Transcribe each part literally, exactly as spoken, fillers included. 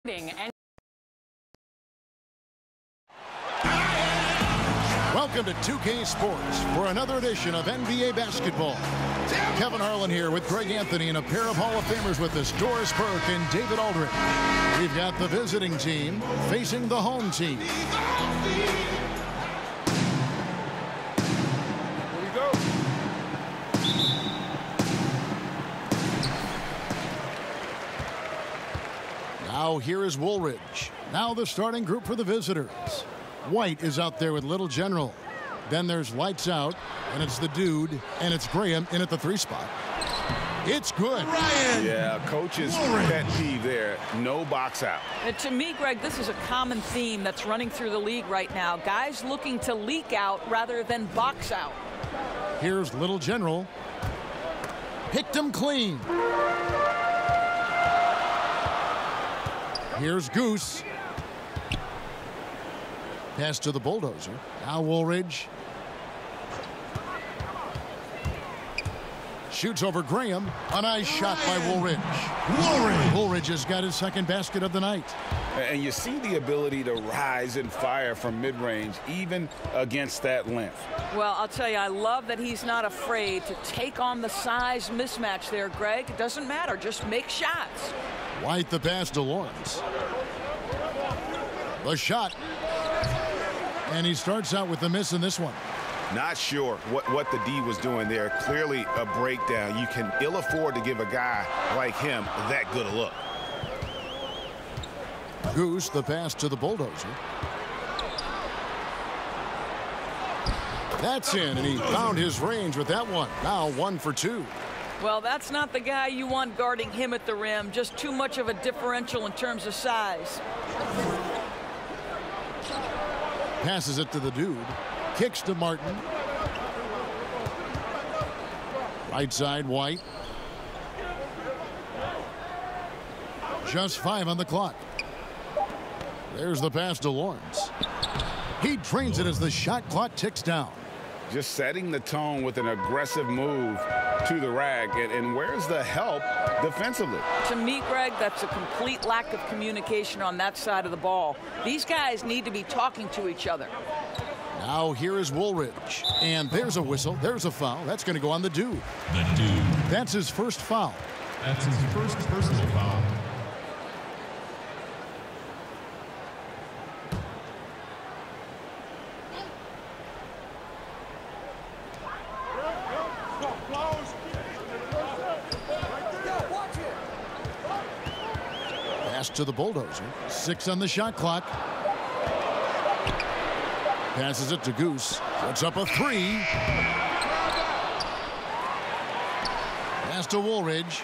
And welcome to two K Sports for another edition of N B A basketball. Kevin Harlan here with Greg Anthony and a pair of Hall of Famers with us, Doris Burke and David Aldridge. We've got the visiting team facing the home team. Here we go. Now here is Woolridge. Now the starting group for the visitors. White is out there with Little General. Then there's Lights Out, and it's the Dude, and it's Graham in at the three spot. It's good. Ryan. Yeah, coach's pet peeve there. No box out. And to me, Greg, this is a common theme that's running through the league right now. Guys looking to leak out rather than box out. Here's Little General. Picked him clean. Here's Goose. Pass to the Bulldozer. Now Woolridge. Shoots over Graham. A nice shot by Woolridge. Woolridge. Woolridge has got his second basket of the night. And you see the ability to rise and fire from mid-range, even against that length. Well, I'll tell you, I love that he's not afraid to take on the size mismatch there, Greg. It doesn't matter. Just make shots. White the pass to Lawrence. The shot. And he starts out with the miss in this one. Not sure what, what the D was doing there. Clearly a breakdown. You can ill afford to give a guy like him that good a look. Goose the pass to the Bulldozer. That's in, and he found his range with that one. Now one for two. Well, that's not the guy you want guarding him at the rim. Just too much of a differential in terms of size. Passes it to the Dude. Kicks to Martin. Right side, White. Just five on the clock. There's the pass to Lawrence. He drains it as the shot clock ticks down. Just setting the tone with an aggressive move to the rack. And, and where's the help defensively? To me, Greg, that's a complete lack of communication on that side of the ball. These guys need to be talking to each other. Now here is Woolridge. And there's a whistle. There's a foul. That's going to go on the Dude. The Dude. That's his first foul. That's his first personal foul. Pass to the Bulldozer. Six on the shot clock. Passes it to Goose. Puts up a three. Pass to Woolridge.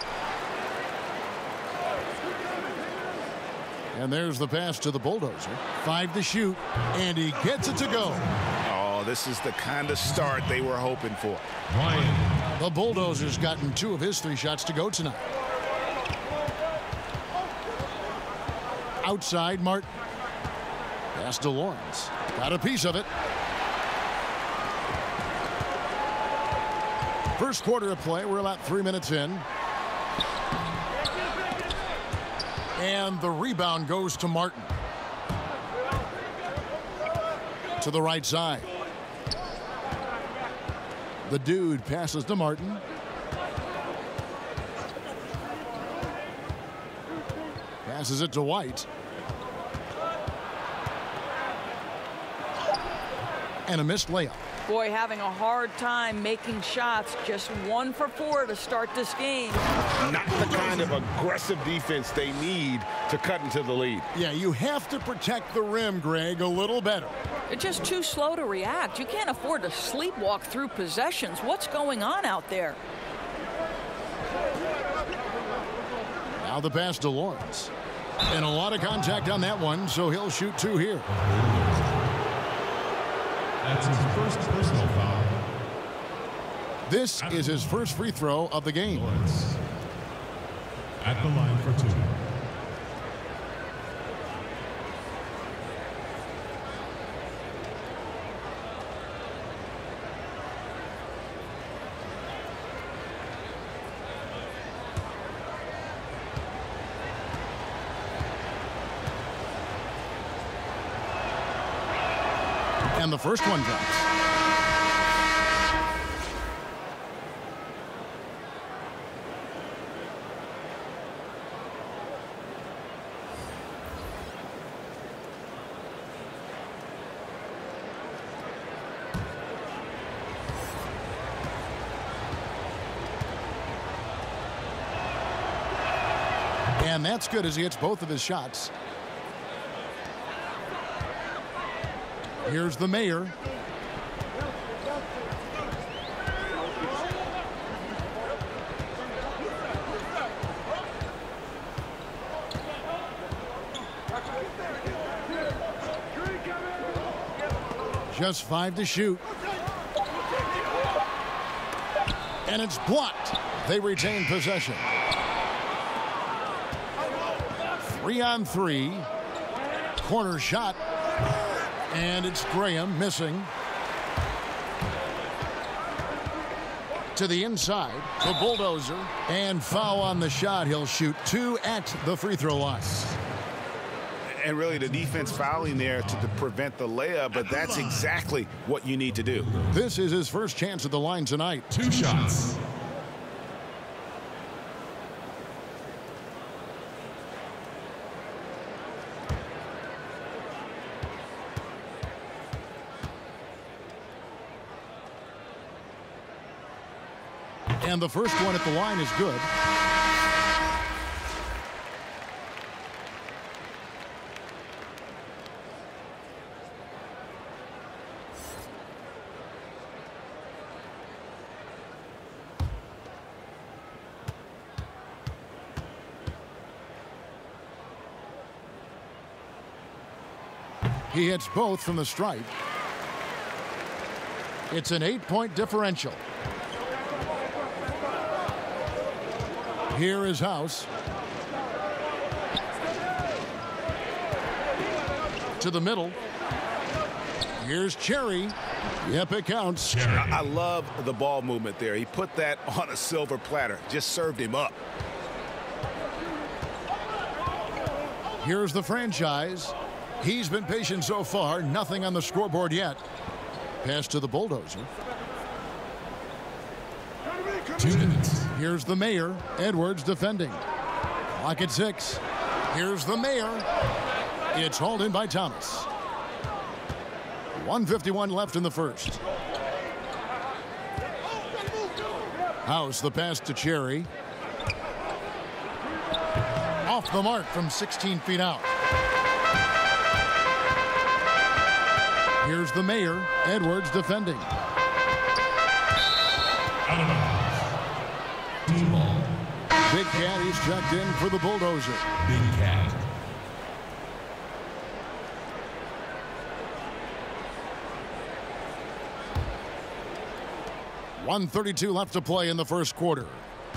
And there's the pass to the Bulldozer. Five to shoot. And he gets it to go. Oh, this is the kind of start they were hoping for. Ryan. The Bulldozer's gotten two of his three shots to go tonight. Outside, Martin. Pass to Lawrence. Got a piece of it. First quarter of play. We're about three minutes in. And the rebound goes to Martin. To the right side. The Dude passes to Martin. Passes it to White. And a missed layup. Boy, having a hard time making shots. Just one for four to start this game. Not the kind of aggressive defense they need to cut into the lead. Yeah, you have to protect the rim, Greg, a little better. They're just too slow to react. You can't afford to sleepwalk through possessions. What's going on out there? Now the pass to Lawrence. And a lot of contact on that one, so he'll shoot two here. That's his first personal foul. This is his first free throw of the game. Lawrence at the line for two. And the first one drops. And that's good as he hits both of his shots. Here's the mayor. Just five to shoot. And it's blocked. They retain possession. Three on three. Corner shot. And it's Graham missing. To the inside. The bulldozer. And foul on the shot. He'll shoot two at the free throw line. And really the defense fouling there to, to prevent the layup, but that's exactly what you need to do. This is his first chance at the line tonight. Two shots. And the first one at the line is good. He hits both from the stripe. It's an eight-point differential. Here is House. To the middle. Here's Cherry. Yep, it counts. Cherry. I love the ball movement there. He put that on a silver platter. Just served him up. Here's the franchise. He's been patient so far. Nothing on the scoreboard yet. Pass to the bulldozer. Two minutes. Here's the mayor. Edwards defending. Clock at six. Here's the mayor. It's hauled in by Thomas. one fifty-one left in the first. House the pass to Cherry. Off the mark from sixteen feet out. Here's the mayor. Edwards defending. Out of bounds. Team ball. Big Cat, he's checked in for the bulldozer. Big Cat. one thirty-two left to play in the first quarter.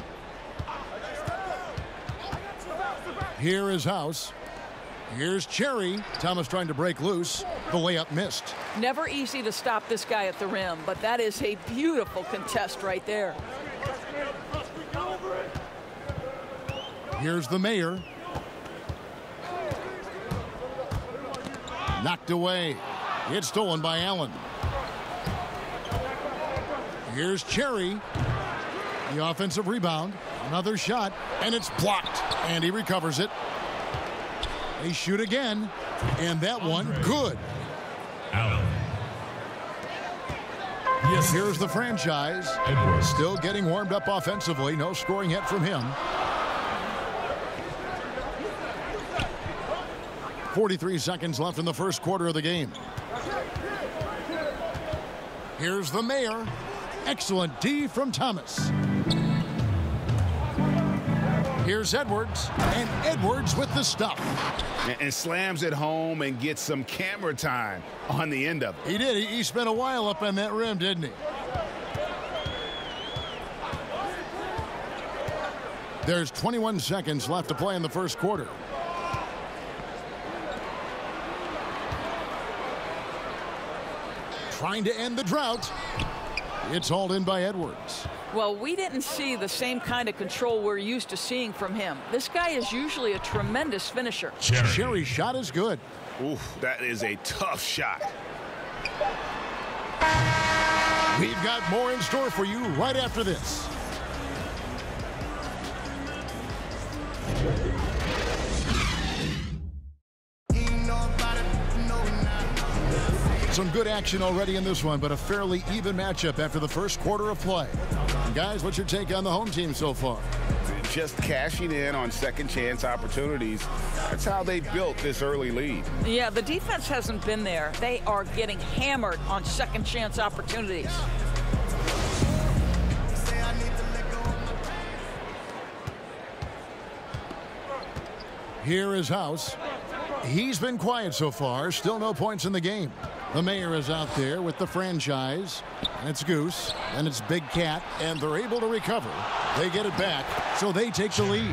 Here is House. Here's Cherry. Thomas trying to break loose. The layup missed. Never easy to stop this guy at the rim, but that is a beautiful contest right there. Here's the mayor. Knocked away. It's stolen by Allen. Here's Cherry. The offensive rebound. Another shot, and it's blocked. And he recovers it. They shoot again, and that one good. Allen. Yes. Here's the franchise. Edwards. Still getting warmed up offensively. No scoring yet from him. forty-three seconds left in the first quarter of the game. Here's the mayor. Excellent D from Thomas. Here's Edwards, and Edwards with the stuff. And, and slams it home and gets some camera time on the end of it. He did. He, he spent a while up on that rim, didn't he? There's twenty-one seconds left to play in the first quarter. Trying to end the drought. It's hauled in by Edwards. Well, we didn't see the same kind of control we're used to seeing from him. This guy is usually a tremendous finisher. Cherry. Cherry's shot is good. Oof, that is a tough shot. We've got more in store for you right after this. Some good action already in this one, but a fairly even matchup after the first quarter of play. And guys, what's your take on the home team so far? Just cashing in on second chance opportunities. That's how they built this early lead. Yeah, the defense hasn't been there. They are getting hammered on second chance opportunities. Here is House. He's been quiet so far. Still no points in the game. The mayor is out there with the franchise. And it's Goose. And it's Big Cat. And they're able to recover. They get it back. So they take the lead.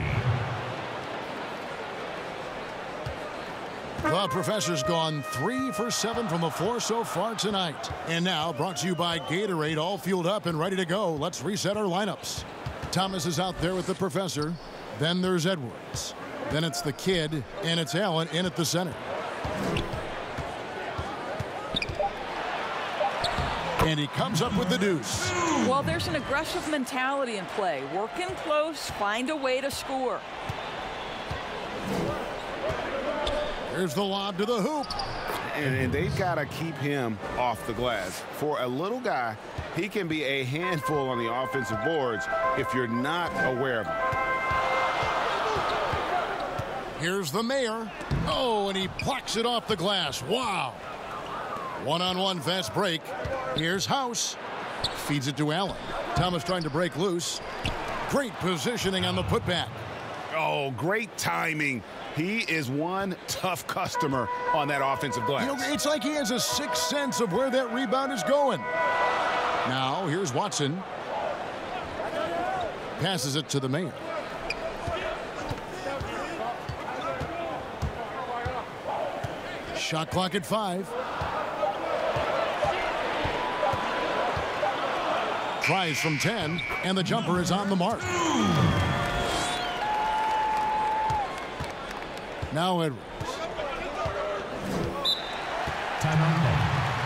The professor's gone three for seven from the floor so far tonight. And now brought to you by Gatorade, all fueled up and ready to go. Let's reset our lineups. Thomas is out there with the professor. Then there's Edwards. Then it's the kid, and it's Allen in at the center. And he comes up with the deuce. Well, there's an aggressive mentality in play. Work in close, find a way to score. There's the lob to the hoop. And, and they've got to keep him off the glass. For a little guy, he can be a handful on the offensive boards if you're not aware of him. Here's the mayor. Oh, and he plucks it off the glass. Wow. One-on-one fast break. Here's House. Feeds it to Allen. Thomas trying to break loose. Great positioning on the putback. Oh, great timing. He is one tough customer on that offensive glass. You know, it's like he has a sixth sense of where that rebound is going. Now, here's Watson. Passes it to the mayor. Shot clock at five. Tries from ten, and the jumper is on the mark. Now Edwards. Timeout.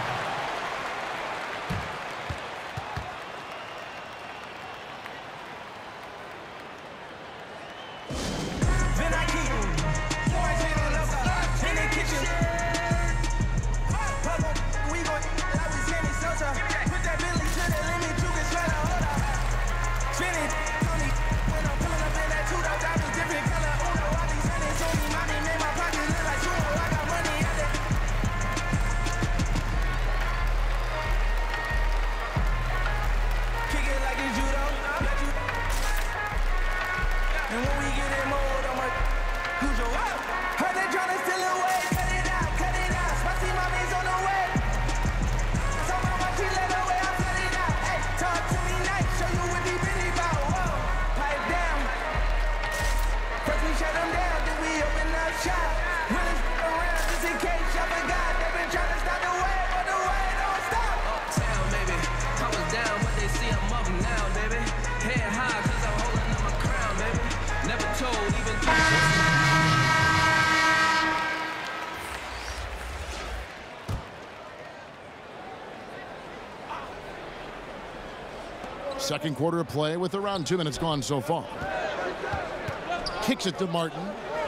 Second quarter of play with around two minutes gone so far. Kicks it to Martin.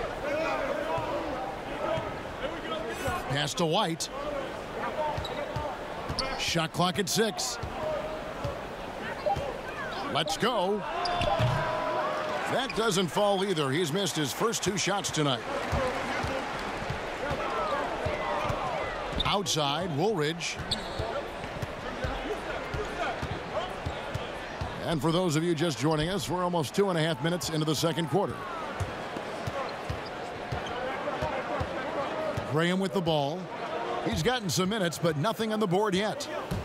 Pass to White. Shot clock at six. Let's go. That doesn't fall either. He's missed his first two shots tonight. Outside, Woolridge. And for those of you just joining us, we're almost two and a half minutes into the second quarter. Graham with the ball. He's gotten some minutes, but nothing on the board yet.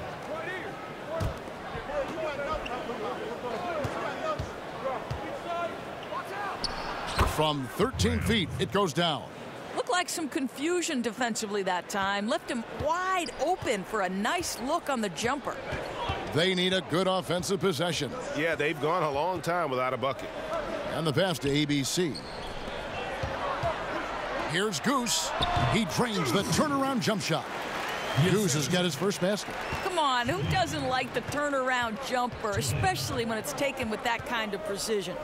From thirteen feet, it goes down. Looked like some confusion defensively that time. Left him wide open for a nice look on the jumper. They need a good offensive possession. Yeah, they've gone a long time without a bucket. And the pass to A B C. Here's Goose. He drains the turnaround jump shot. Goose has got his first basket. Come on, who doesn't like the turnaround jumper, especially when it's taken with that kind of precision?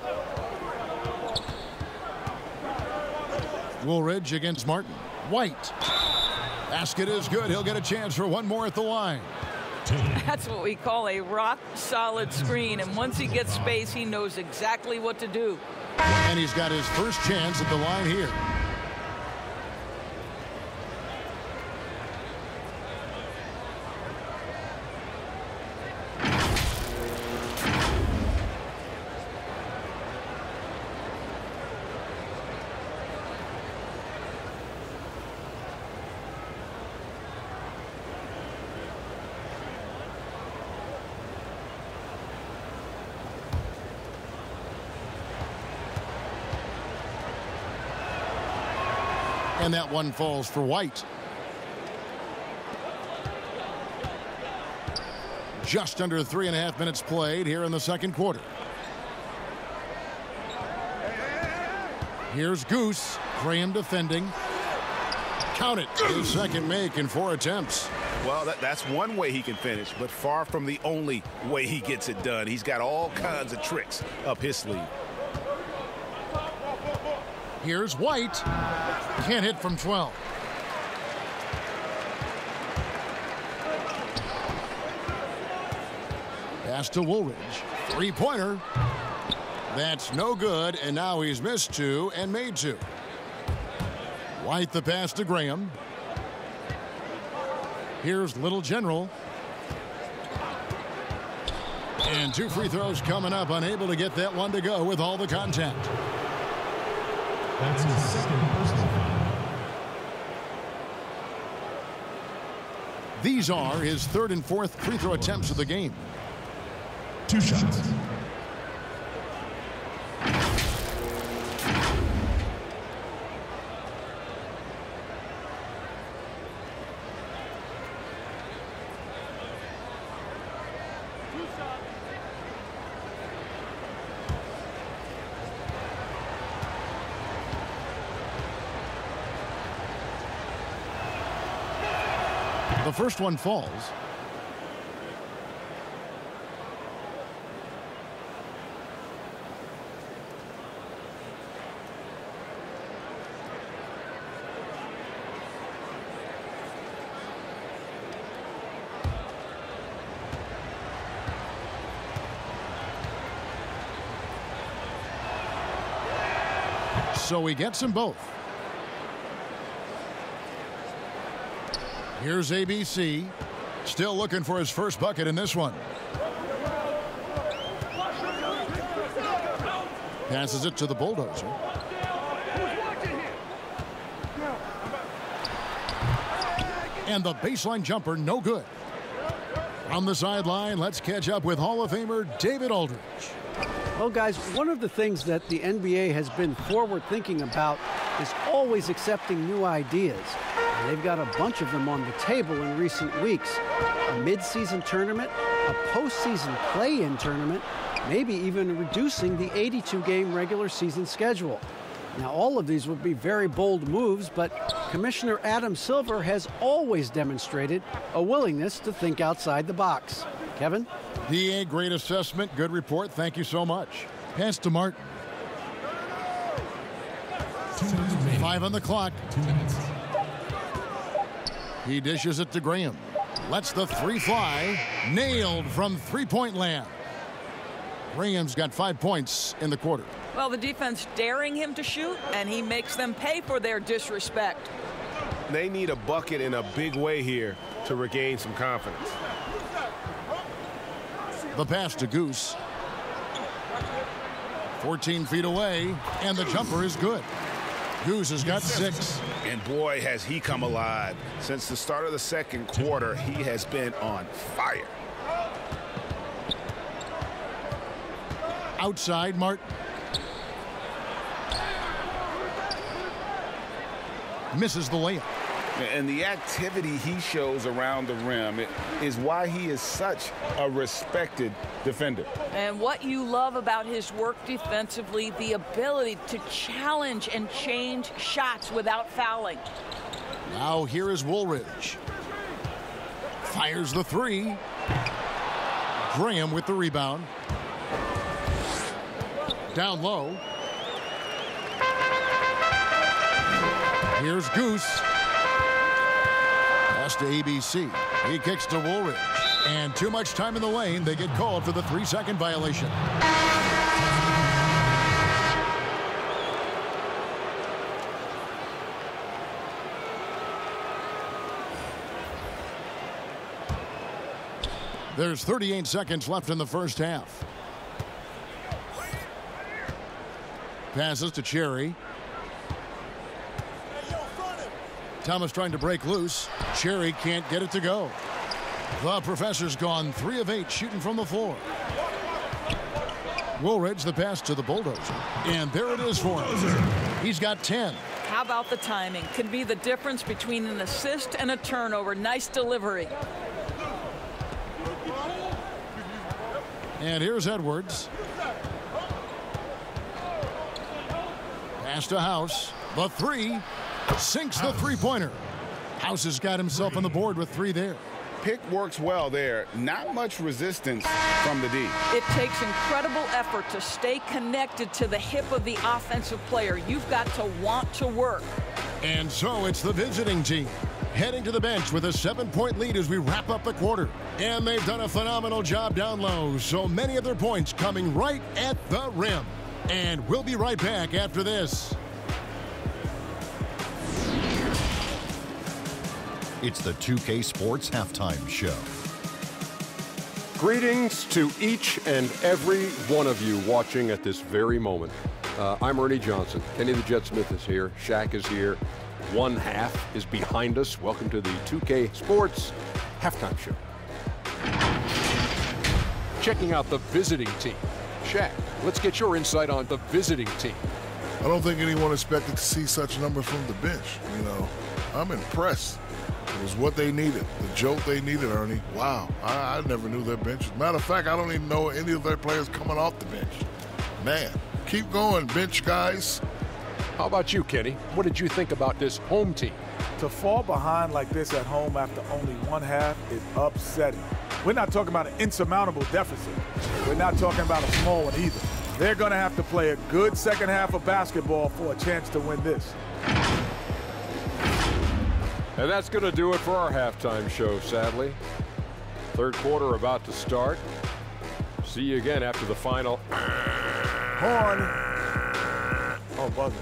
Woolridge against Martin. White. Basket is good. He'll get a chance for one more at the line. That's what we call a rock-solid screen, and once he gets space, he knows exactly what to do. And he's got his first chance at the line here. And that one falls for White. Just under three and a half minutes played here in the second quarter. Here's Goose. Graham defending. Count it. His second make in four attempts. Well, that, that's one way he can finish, but far from the only way he gets it done. He's got all kinds of tricks up his sleeve. Here's White. Can't hit from twelve. Pass to Woolridge. Three-pointer. That's no good, and now he's missed two and made two. White the pass to Graham. Here's Little General. And two free throws coming up, unable to get that one to go with all the contact. That's his second personal foul. These are his third and fourth free throw attempts of the game. Two shots. The first one falls. So he gets them both. Here's A B C, still looking for his first bucket in this one. Passes it to the Bulldozer. And the baseline jumper, no good. On the sideline, let's catch up with Hall of Famer David Aldridge. Well, guys, one of the things that the N B A has been forward thinking about is always accepting new ideas. And they've got a bunch of them on the table in recent weeks. A mid-season tournament, a postseason play-in tournament, maybe even reducing the eighty-two game regular season schedule. Now, all of these would be very bold moves, but Commissioner Adam Silver has always demonstrated a willingness to think outside the box. Kevin? D A, great assessment, good report. Thank you so much. Pass to Martin. Five on the clock. Two minutes. He dishes it to Graham. Lets the three fly. Nailed from three-point land. Graham's got five points in the quarter. Well, the defense daring him to shoot, and he makes them pay for their disrespect. They need a bucket in a big way here to regain some confidence. The pass to Goose. fourteen feet away, and the jumper is good. Goose has got six. And boy, has he come alive. Since the start of the second quarter, he has been on fire. Outside, Martin. Misses the layup. And the activity he shows around the rim is why he is such a respected defender. And what you love about his work defensively, the ability to challenge and change shots without fouling. Now here is Woolridge. Fires the three. Graham with the rebound. Down low. Here's Goose. Pass to A B C. He kicks to Woolridge. And too much time in the lane. They get called for the three-second violation. There's thirty-eight seconds left in the first half. Passes to Cherry. Thomas trying to break loose. Cherry can't get it to go. The professor's gone three of eight shooting from the floor. Woolridge the pass to the Bulldozer. And there it is for him. He's got ten. How about the timing? Can be the difference between an assist and a turnover. Nice delivery. And here's Edwards. Pass to House. The three. Sinks the three-pointer. House has got himself on the board with three there. Pick works well there. Not much resistance from the D. It takes incredible effort to stay connected to the hip of the offensive player. You've got to want to work. And so it's the visiting team heading to the bench with a seven-point lead as we wrap up the quarter. And they've done a phenomenal job down low. So many of their points coming right at the rim. And we'll be right back after this. It's the two K Sports Halftime Show. Greetings to each and every one of you watching at this very moment. Uh, I'm Ernie Johnson. Kenny the Jet Smith is here. Shaq is here. One half is behind us. Welcome to the two K Sports Halftime Show. Checking out the visiting team. Shaq, let's get your insight on the visiting team. I don't think anyone expected to see such numbers from the bench. You know, I'm impressed. It was what they needed, the jolt they needed, Ernie. Wow, I, I never knew their bench. Matter of fact, I don't even know any of their players coming off the bench. Man, keep going, bench guys. How about you, Kenny? What did you think about this home team? To fall behind like this at home after only one half is upsetting. We're not talking about an insurmountable deficit. We're not talking about a small one either. They're going to have to play a good second half of basketball for a chance to win this. And that's going to do it for our halftime show, sadly. Third quarter about to start. See you again after the final. Horn. Oh, buzzer.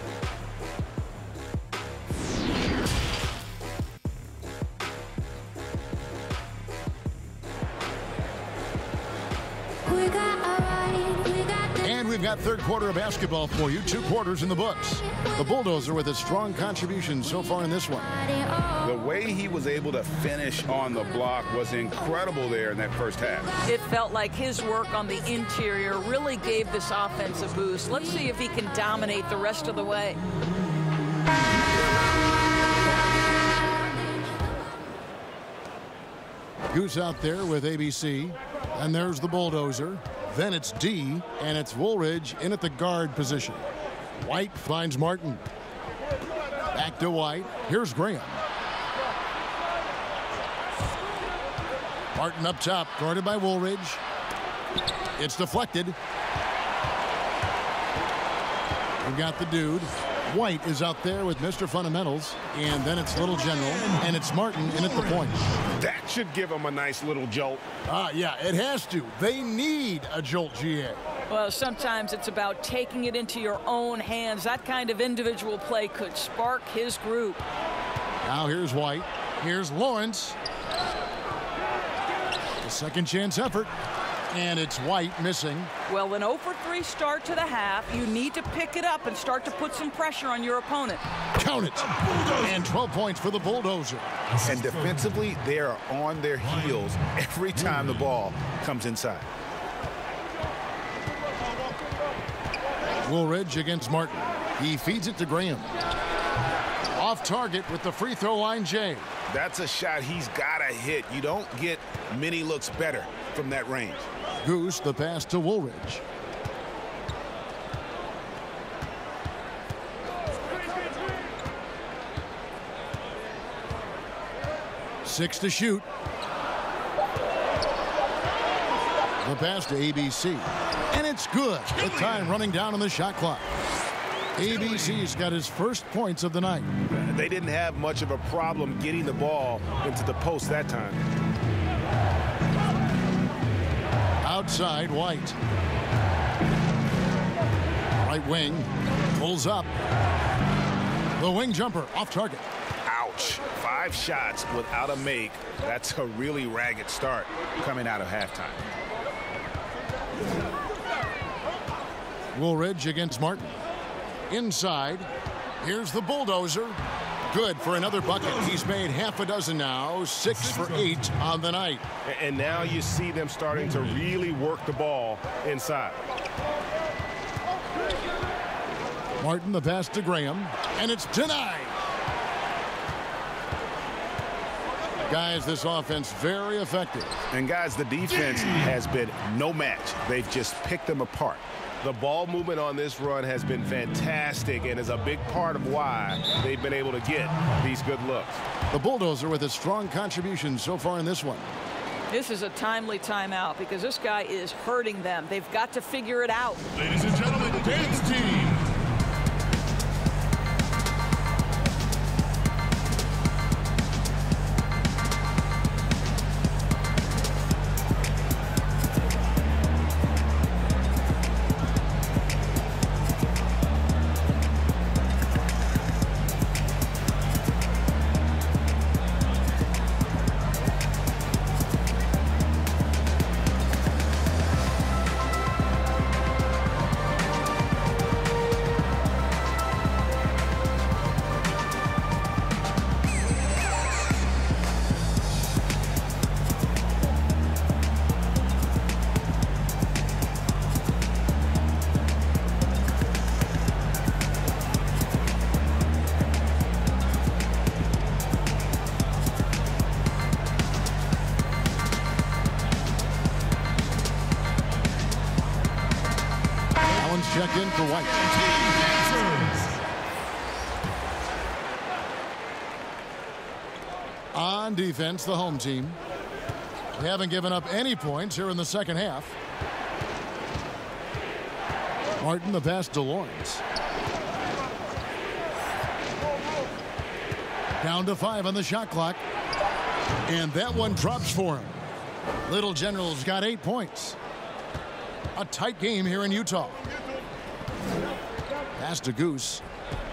And we've got third quarter of basketball for you. Two quarters in the books. The Bulldozer with a strong contribution so far in this one. The way he was able to finish on the block was incredible there in that first half. It felt like his work on the interior really gave this offense a boost. Let's see if he can dominate the rest of the way. Goose out there with A B C. And there's the Bulldozer. Then it's D, and it's Woolridge in at the guard position. White finds Martin. Back to White. Here's Graham. Martin up top, guarded by Woolridge. It's deflected. We've got the dude. White is out there with Mister Fundamentals. And then it's Little General, and it's Martin in at the point. That should give him a nice little jolt. Ah, yeah, it has to. They need a jolt, G A. Well, sometimes it's about taking it into your own hands. That kind of individual play could spark his group. Now here's White. Here's Lawrence. The second chance effort. And it's White missing. Well, an oh for three start to the half. You need to pick it up and start to put some pressure on your opponent. Count it. And twelve points for the Bulldozer. And defensively, they are on their heels every time the ball comes inside. Woolridge against Martin. He feeds it to Graham. Off target with the free throw line, Jay. That's a shot he's got to hit. You don't get many looks better from that range. Goose, the pass to Woolridge. Six to shoot. The pass to A B C. And it's good with time running down on the shot clock. A B C's got his first points of the night. They didn't have much of a problem getting the ball into the post that time. Outside, White. Right wing. Pulls up. The wing jumper off target. Ouch. Five shots without a make. That's a really ragged start coming out of halftime. Woolridge against Martin. Inside. Here's the bulldozer. Good for another bucket. He's made half a dozen now. Six for eight on the night. And now you see them starting to really work the ball inside. Martin, the pass to Graham. And it's denied. Guys, this offense very effective. And guys, the defense has been no match. They've just picked them apart. The ball movement on this run has been fantastic and is a big part of why they've been able to get these good looks. The bulldozer with a strong contribution so far in this one. This is a timely timeout because this guy is hurting them. They've got to figure it out. Ladies and gentlemen, dance team. Check in for White. On defense, the home team. They haven't given up any points here in the second half. Martin, the pass to Lawrence. Down to five on the shot clock. And that one drops for him. Little General's got eight points. A tight game here in Utah. Pass to Goose.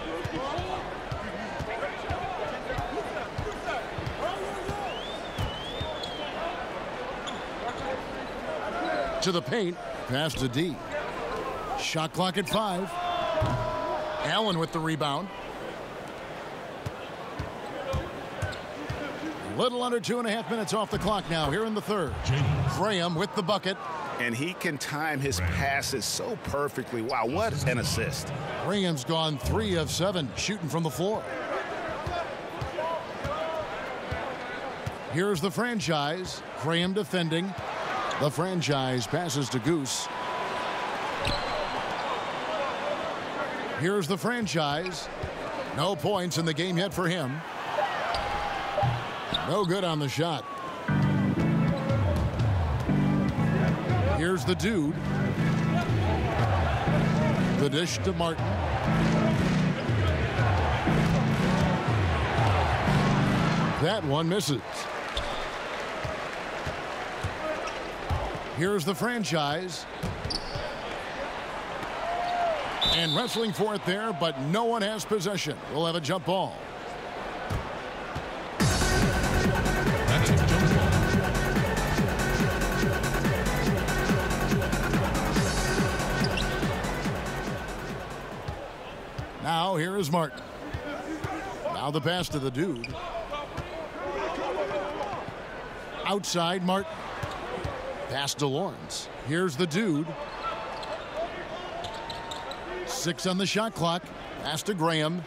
To the paint. Pass to D. Shot clock at five. Allen with the rebound. A little under two and a half minutes off the clock now here in the third. Graham with the bucket. And he can time his passes so perfectly. Wow, what an assist. Graham's gone three of seven shooting from the floor. Here's the franchise. Graham defending. The franchise passes to Goose. Here's the franchise. No points in the game yet for him. No good on the shot. Here's the dude. The dish to Martin. That one misses. Here's the franchise. And wrestling for it there, but no one has possession. We'll have a jump ball. That's a jump ball. Now here is Martin. Now the pass to the dude. Outside Martin. Pass to Lawrence. Here's the dude. Six on the shot clock. Pass to Graham.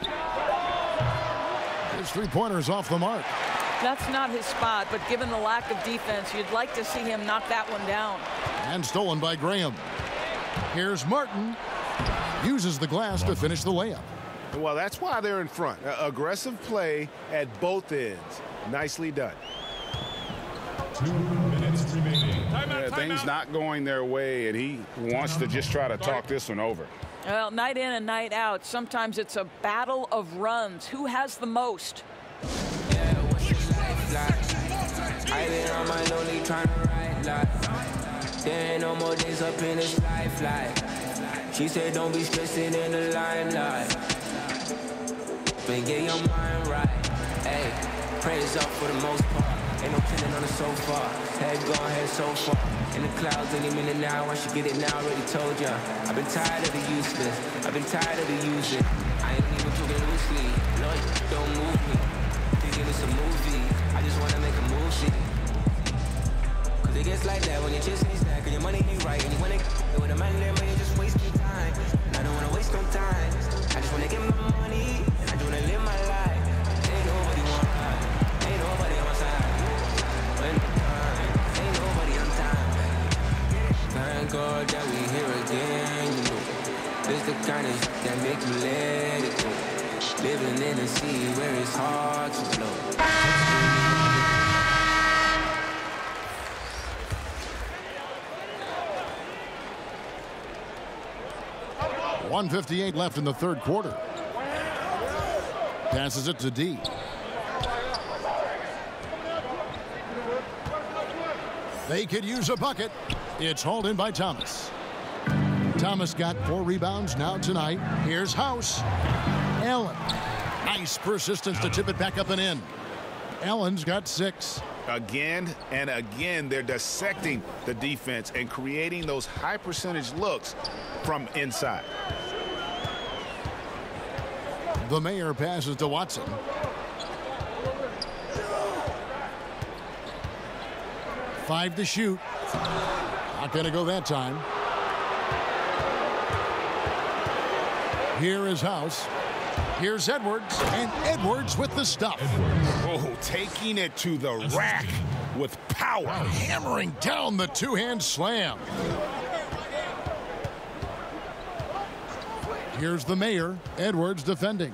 His three-pointer's off the mark. That's not his spot, but given the lack of defense, you'd like to see him knock that one down. And stolen by Graham. Here's Martin. Uses the glass to finish the layup. Well, that's why they're in front. Uh, aggressive play at both ends. Nicely done. Two minutes remaining. Yeah, things not going their way, and he wants to just try to talk this one over. Well, night in and night out, sometimes it's a battle of runs. Who has the most? Yeah, what's your life like? I been on my lonely trying to ride life. There ain't no more days up in this life like. She said don't be stressing in the limelight. But get your mind right. Hey, praise up for the most part. Ain't no chillin' on the sofa. Head gone, head so far. In the clouds any minute now. I should get it now, already told ya. I've been tired of the useless. I've been tired of the using. I ain't even talking loosely. No, don't move me. Thinking it's a movie. I just wanna make a movie. Cause it gets like that when you just ain't stack and your money ain't right. And you wanna get with a man there, but you're just wasting time. And I don't wanna waste no time. I just wanna get my money. And I just wanna live my life. Ain't nobody want ride. Ain't nobody on my side. When time, ain't nobody on time. Thank God that we here again, you know. It's the kind of shit that make you let it go. Living in a city where it's hard to flow. one fifty-eight left in the third quarter. Passes it to D. They could use a bucket. It's hauled in by Thomas. Thomas got four rebounds now tonight. Here's House. Allen. Nice persistence to tip it back up and in. Allen's got six. Again and again, they're dissecting the defense and creating those high percentage looks from inside. The Mayor passes to Watson. Five to shoot. Not going to go that time. Here is House. Here's Edwards. And Edwards with the stuff. Oh, taking it to the rack with power. Hammering down the two-hand slam. Here's the Mayor. Edwards defending.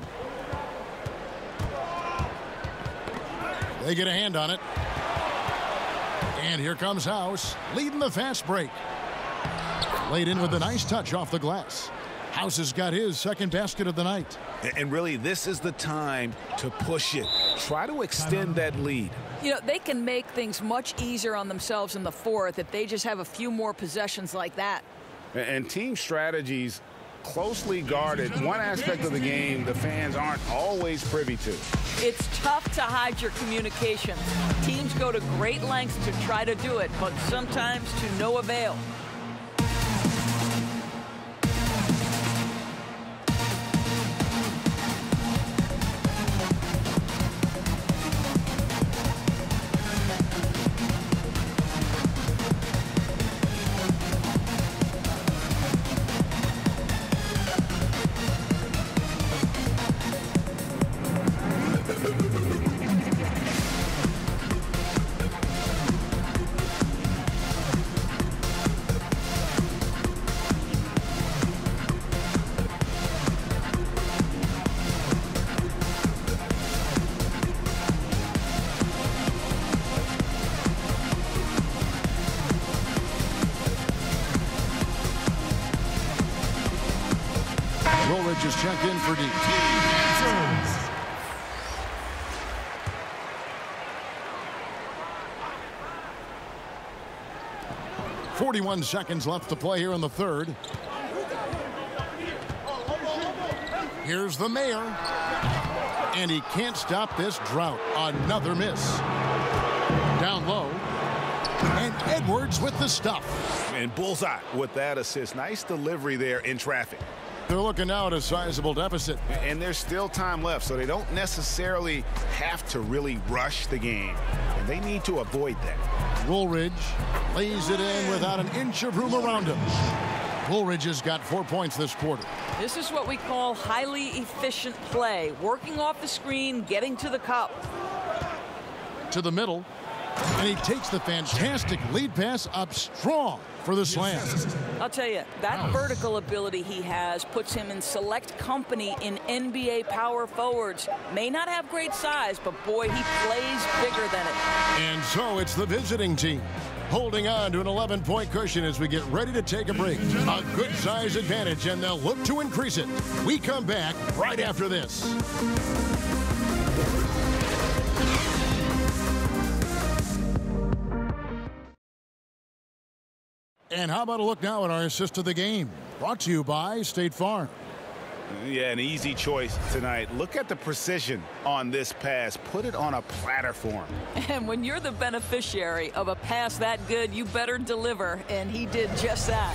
They get a hand on it. And here comes House, leading the fast break. Laid in with a nice touch off the glass. House has got his second basket of the night. And really, this is the time to push it. Try to extend that lead. You know, they can make things much easier on themselves in the fourth if they just have a few more possessions like that. And team strategies closely guarded. One aspect of the game the fans aren't always privy to. It's tough to hide your communications. Teams go to great lengths to try to do it, but sometimes to no avail. Woolridge is checked in for D. forty-one seconds left to play here in the third. Here's the Mayor. And he can't stop this drought. Another miss. Down low. And Edwards with the stuff. And bullseye with that assist. Nice delivery there in traffic. They're looking now at a sizable deficit. And there's still time left, so they don't necessarily have to really rush the game. And they need to avoid that. Woolridge lays it in without an inch of room around him. Woolridge has got four points this quarter. This is what we call highly efficient play. Working off the screen, getting to the cup. To the middle. And he takes the fantastic lead pass up strong for the slam. I'll tell you, that vertical ability he has puts him in select company in N B A power forwards. May not have great size, but boy, he plays bigger than it. And so it's the visiting team holding on to an eleven point cushion as we get ready to take a break. A good size advantage, and they'll look to increase it. We come back right after this. And how about a look now at our assist of the game? Brought to you by State Farm. Yeah, an easy choice tonight. Look at the precision on this pass. Put it on a platter for him. And when you're the beneficiary of a pass that good, you better deliver. And he did just that.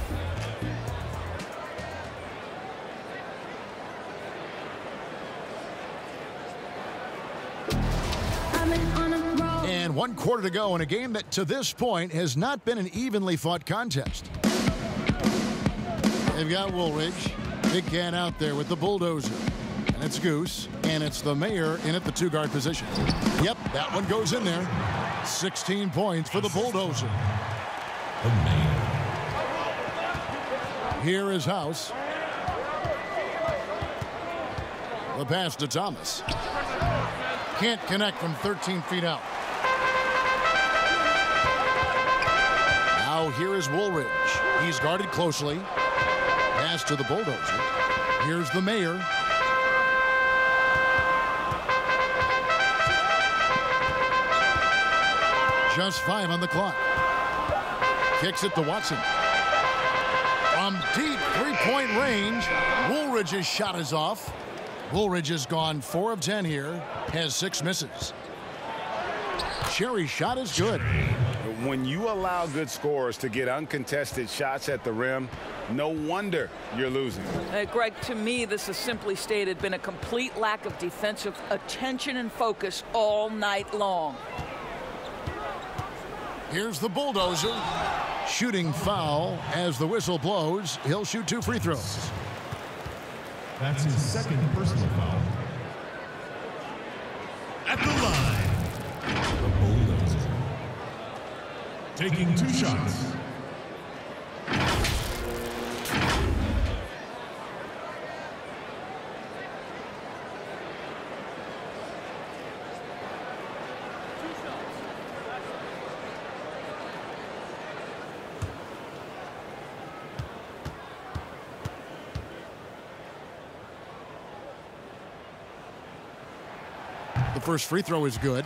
And one quarter to go in a game that to this point has not been an evenly fought contest. They've got Woolridge. Big can out there with the bulldozer. And it's Goose. And it's the mayor in at the two-guard position. Yep, that one goes in there. sixteen points for the bulldozer. The mayor. Here is House. The pass to Thomas. Can't connect from thirteen feet out. Now here is Woolridge. He's guarded closely. Pass to the bulldozer. Here's the mayor. Just five on the clock. Kicks it to Watson. From deep three-point range, Woolridge's shot is off. Woolridge has gone four of ten here, has six misses. Cherry's shot is good. When you allow good scorers to get uncontested shots at the rim, no wonder you're losing. Uh, Greg, to me, this has simply stated been a complete lack of defensive attention and focus all night long. Here's the bulldozer. Shooting foul as the whistle blows. He'll shoot two free throws. That's his second personal foul. At the line, the bulldozer. Taking two shots. The first free throw is good.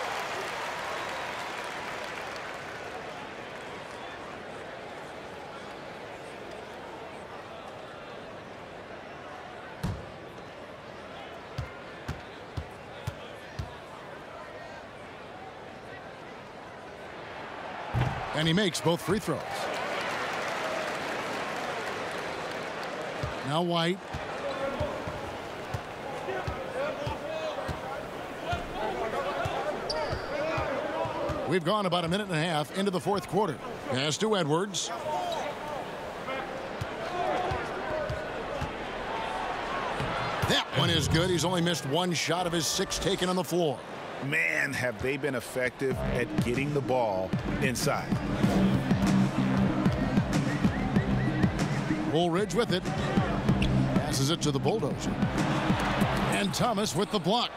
And he makes both free throws. Now White. We've gone about a minute and a half into the fourth quarter. Pass to Edwards. That one is good. He's only missed one shot of his six taken on the floor. Man, have they been effective at getting the ball inside. Woolridge with it. Passes it to the bulldozer. And Thomas with the block.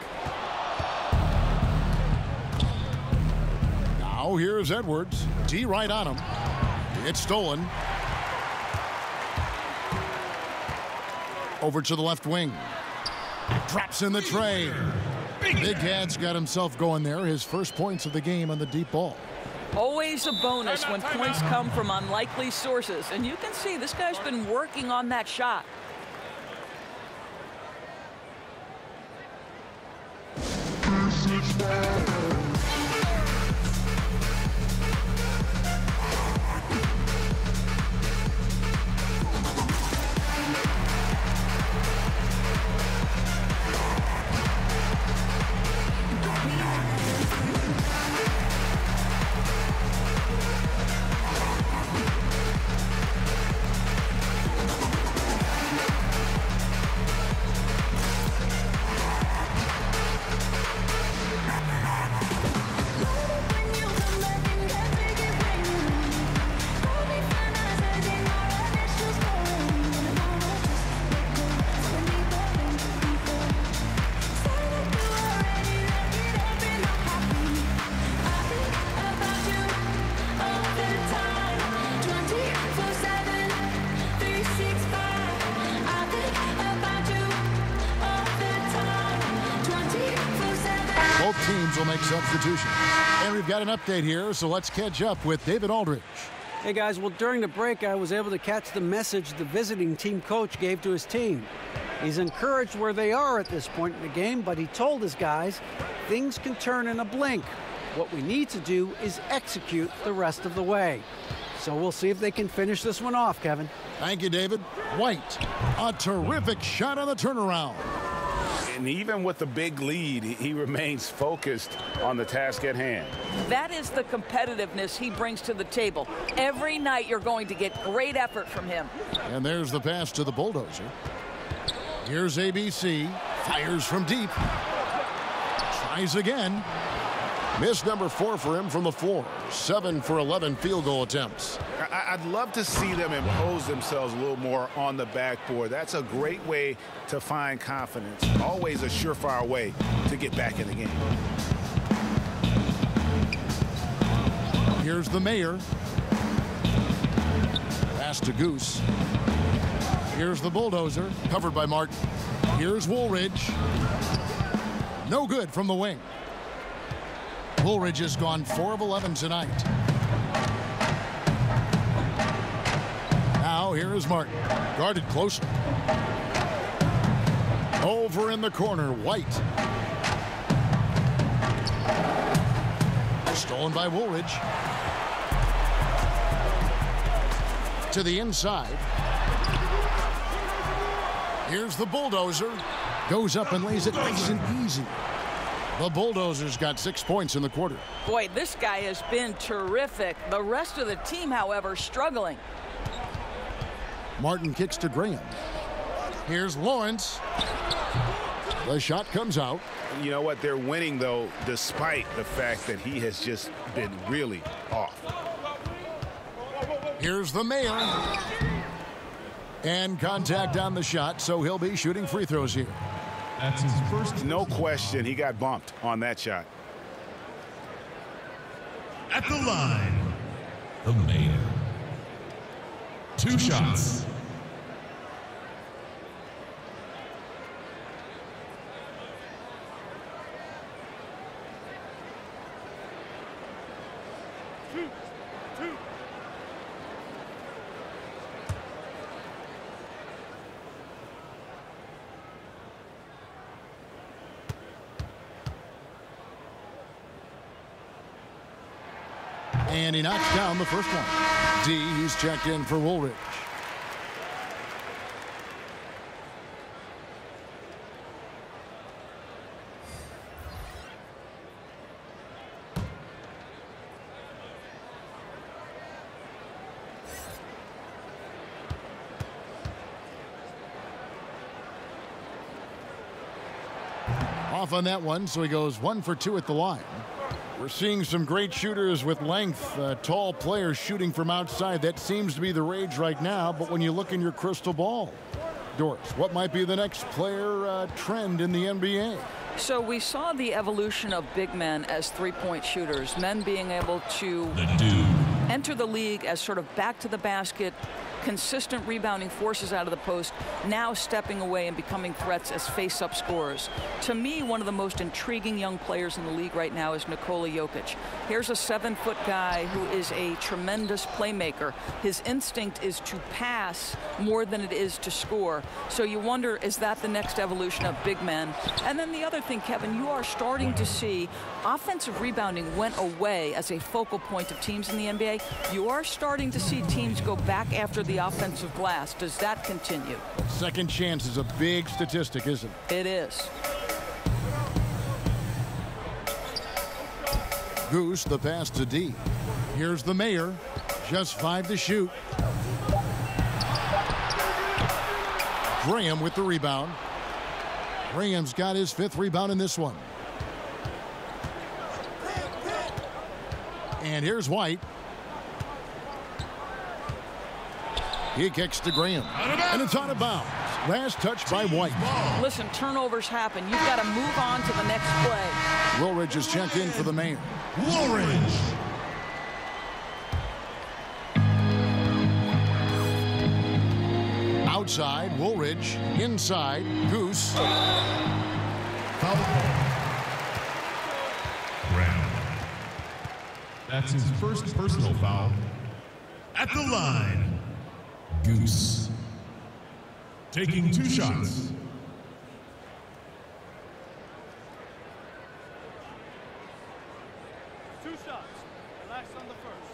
Now here's Edwards. D right on him. It's stolen. Over to the left wing. Drops in the tray. Big Cad's got himself going there. His first points of the game on the deep ball. Always a bonus when points come from unlikely sources. And you can see this guy's been working on that shot. Both teams will make substitutions. And we've got an update here, so let's catch up with David Aldridge. Hey, guys, well, during the break, I was able to catch the message the visiting team coach gave to his team. He's encouraged where they are at this point in the game, but he told his guys things can turn in a blink. What we need to do is execute the rest of the way. So we'll see if they can finish this one off, Kevin. Thank you, David. White, a terrific shot on the turnaround. And even with the big lead, he remains focused on the task at hand. That is the competitiveness he brings to the table. Every night you're going to get great effort from him. And there's the pass to the bulldozer. Here's A B C. Fires from deep. Tries again. Miss number four for him from the floor. Seven for eleven field goal attempts. I'd love to see them impose themselves a little more on the backboard. That's a great way to find confidence. Always a surefire way to get back in the game. Here's the Mayor. Pass to Goose. Here's the bulldozer, covered by Martin. Here's Woolridge. No good from the wing. Woolridge has gone four of eleven tonight. Now here is Martin, guarded closely. Over in the corner, White. Stolen by Woolridge. To the inside. Here's the bulldozer. Goes up and lays it nice and easy. The Bulldozers got six points in the quarter. Boy, this guy has been terrific. The rest of the team, however, struggling. Martin kicks to Graham. Here's Lawrence. The shot comes out. You know what? They're winning, though, despite the fact that he has just been really off. Here's the Mayor. And contact on the shot, so he'll be shooting free throws here. That's his first. No question, he got bumped on that shot. At the line, the Mayor. Two shots. Two, two. And he knocks down the first one. D, he's checked in for Woolridge. Off on that one, so he goes one for two at the line. We're seeing some great shooters with length, uh, tall players shooting from outside. That seems to be the rage right now, but when you look in your crystal ball, Doris, what might be the next player uh, trend in the N B A? So we saw the evolution of big men as three-point shooters, men being able to enter the league as sort of back to the basket, consistent rebounding forces out of the post, now stepping away and becoming threats as face-up scorers. To me, one of the most intriguing young players in the league right now is Nikola Jokic. Here's a seven-foot guy who is a tremendous playmaker. His instinct is to pass more than it is to score. So you wonder, is that the next evolution of big men? And then the other thing, Kevin, you are starting to see offensive rebounding went away as a focal point of teams in the N B A. You are starting to see teams go back after the offensive glass. Does that continue? Second chance is a big statistic, isn't it? It is. Goose, the pass to D. Here's the Mayor. Just five to shoot. Graham with the rebound. Graham's got his fifth rebound in this one. And here's White. He kicks to Graham. And it's out of bounds. Last touch by White. Listen, turnovers happen. You've got to move on to the next play. Woolridge is checked in for the Mayor. Woolridge. Outside, Woolridge. Inside, Goose. That's his first personal foul. At the line, Goose. Taking two shots. Two shots. Relax on the first.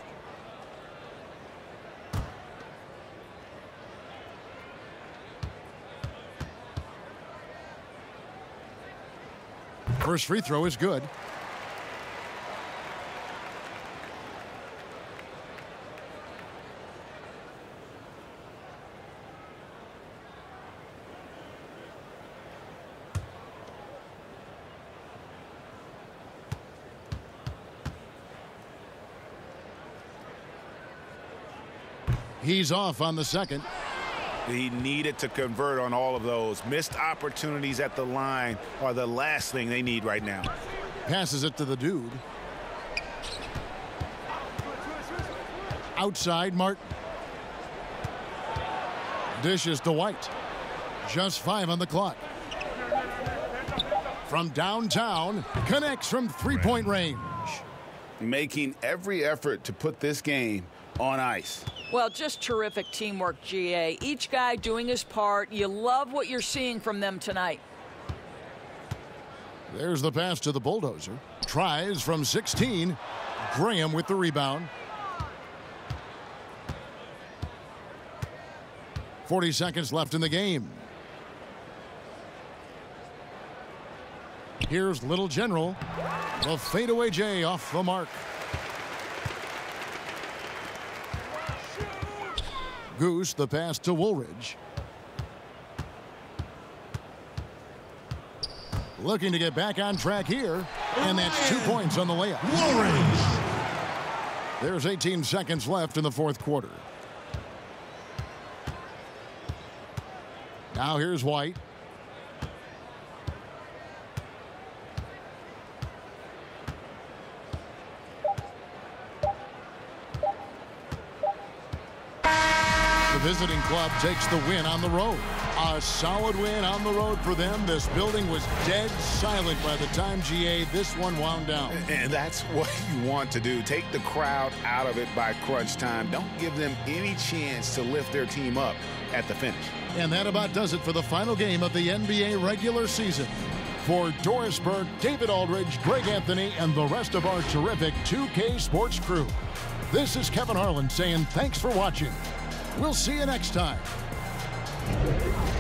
First free throw is good. He's off on the second. He needed to convert on all of those. Missed opportunities at the line are the last thing they need right now. Passes it to the dude. Outside, Martin. Dishes to White. Just five on the clock. From downtown, connects from three-point range. Making every effort to put this game on ice. Well, just terrific teamwork, G A. Each guy doing his part. You love what you're seeing from them tonight. There's the pass to the bulldozer. Tries from sixteen. Graham with the rebound. forty seconds left in the game. Here's Little General. The fadeaway J off the mark. Goose, the pass to Woolridge. Looking to get back on track here. And that's two points on the layup. Woolridge. There's eighteen seconds left in the fourth quarter. Now here's White. The visiting club takes the win on the road. A solid win on the road for them. This building was dead silent by the time, G A, this one wound down. And that's what you want to do. Take the crowd out of it by crunch time. Don't give them any chance to lift their team up at the finish. And that about does it for the final game of the N B A regular season. For Doris Burke, David Aldridge, Greg Anthony, and the rest of our terrific two K Sports crew, this is Kevin Harlan saying thanks for watching. We'll see you next time.